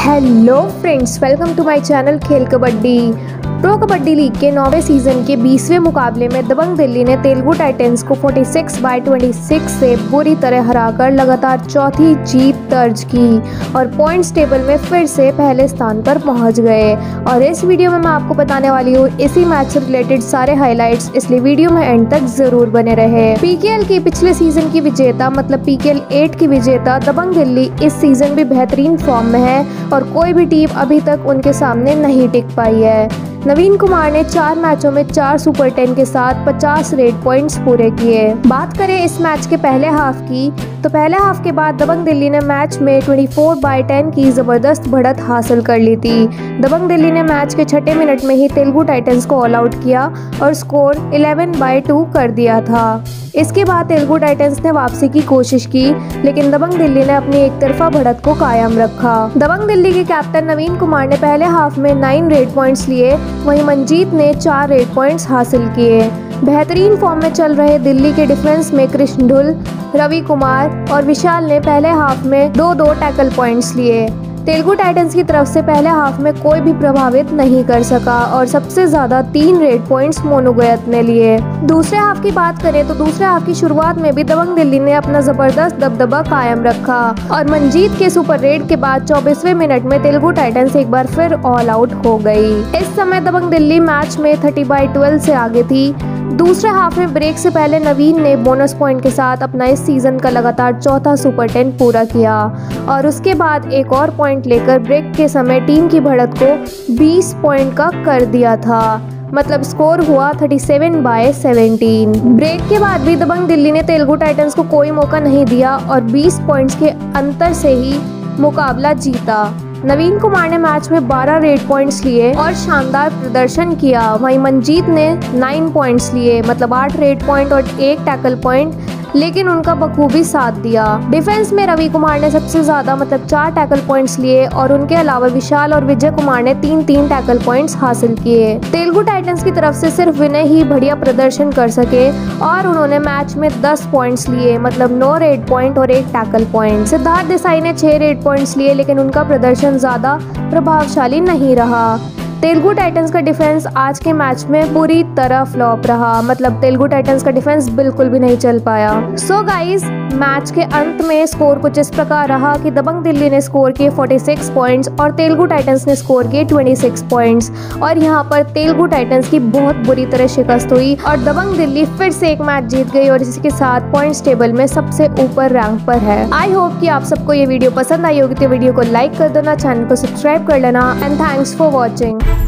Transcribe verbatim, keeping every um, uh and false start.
Hello friends, welcome to my channel खेल kabaddi. Pro kabaddi league के नौवें सीजन के बीसवें मुकाबले में दबंग दिल्ली ने तेलुगु टाइटंस को छियालीस बाय छब्बीस से बुरी तरह हराकर लगातार चौथी जीत दर्ज की और पॉइंट्स टेबल में फिर से पहले स्थान पर पहुंच गए। और इस वीडियो में मैं आपको बताने वाली हूँ इसी मैच से रिलेटेड सारे हाइलाइट्स, इसलिए वीडियो में एंड तक जरूर बने रहे। पीकेएल की पिछले सीजन की विजेता मतलब पीकेएल एट की विजेता दबंग दिल्ली इस सीजन भी बेहतरीन फॉर्म में है और कोई भी टीम अभी तक उनके सामने नहीं टिक पाई है। नवीन कुमार ने चार मैचों में चार सुपर टेन के साथ पचास रेड पॉइंट्स पूरे किए। बात करें इस मैच के पहले हाफ की, तो पहले हाफ के बाद दबंग दिल्ली ने मैच में चौबीस बाय दस की जबरदस्त बढ़त हासिल कर ली थी। दबंग दिल्ली ने मैच के छठे मिनट में ही तेलुगु टाइटंस को ऑल आउट किया और स्कोर ग्यारह बाय दो कर दिया था। इसके बाद तेलुगु टाइटंस ने वापसी की कोशिश की, लेकिन दबंग दिल्ली ने अपनी एक तरफा बढ़त को कायम रखा। दबंग दिल्ली के कैप्टन नवीन कुमार ने पहले हाफ में नौ रेड पॉइंट्स लिए, वहीं मंजीत ने चार रेड पॉइंट्स हासिल किए। बेहतरीन फॉर्म में चल रहे दिल्ली के डिफेंस में कृष्ण ढुल, रवि कुमार और विशाल ने पहले हाफ में दो दो टैकल पॉइंट्स लिए। तेलुगु टाइटंस की तरफ से पहले हाफ में कोई भी प्रभावित नहीं कर सका और सबसे ज्यादा तीन रेड पॉइंट्स मोनू गोयत ने लिए। दूसरे हाफ की बात करें तो दूसरे हाफ की शुरुआत में भी दबंग दिल्ली ने अपना जबरदस्त दबदबा कायम रखा और मंजीत के सुपर रेड के बाद चौबीसवें मिनट में तेलुगु टाइटंस एक बार फिर ऑल आउट हो गई। इस समय दबंग दिल्ली मैच में तीस बाय बारह से आगे थी। दूसरे हाफ में ब्रेक से पहले नवीन ने बोनस पॉइंट के साथ अपना इस सीजन का लगातार चौथा सुपर टेन पूरा किया और उसके बाद एक और पॉइंट लेकर ब्रेक के समय टीम की बढ़त को बीस पॉइंट का कर दिया था। मतलब स्कोर हुआ सैंतीस बाय सत्रह। ब्रेक के बाद भी दबंग दिल्ली ने तेलुगु टाइटंस को कोई मौका नहीं दिया और बीस पॉइंट्स के अंतर से ही मुकाबला जीता। नवीन कुमार ने मैच में बारह रेड पॉइंट्स लिए और शानदार प्रदर्शन किया। वहीं मंजीत ने नौ पॉइंट्स लिए, मतलब आठ रेड पॉइंट और एक टैकल पॉइंट, लेकिन उनका बखूबी साथ दिया। डिफेंस में रवि कुमार ने सबसे ज्यादा मतलब चार टैकल पॉइंट्स लिए और उनके अलावा विशाल और विजय कुमार ने तीन तीन टैकल पॉइंट्स हासिल किए। तेलुगु टाइटंस की तरफ से सिर्फ विनय ही बढ़िया प्रदर्शन कर सके और उन्होंने मैच में दस पॉइंट्स लिए, मतलब नौ रेड पॉइंट और एक टैकल पॉइंट। सिद्धार्थ देसाई ने छह रेड पॉइंट्स लिए, लेकिन उनका प्रदर्शन ज्यादा प्रभावशाली नहीं रहा। तेलुगु टाइटंस का डिफेंस आज के मैच में पूरी तरह फ्लॉप रहा, मतलब तेलुगु टाइटंस का डिफेंस बिल्कुल भी नहीं चल पाया। सो गाइस, मैच के अंत में स्कोर कुछ इस प्रकार रहा कि दबंग दिल्ली ने स्कोर किए छियालीस पॉइंट्स और तेलुगु टाइटंस ने स्कोर किए छब्बीस पॉइंट्स और यहाँ पर तेलुगु टाइटंस की बहुत बुरी तरह शिकस्त हुई और दबंग दिल्ली फिर से एक मैच जीत गई और इसी के साथ पॉइंट्स टेबल में सबसे ऊपर रैंक पर है। आई होप कि आप सबको ये वीडियो पसंद आई होगी, तो वीडियो को लाइक कर देना, चैनल को सब्सक्राइब कर लेना एंड थैंक्स फॉर वॉचिंग।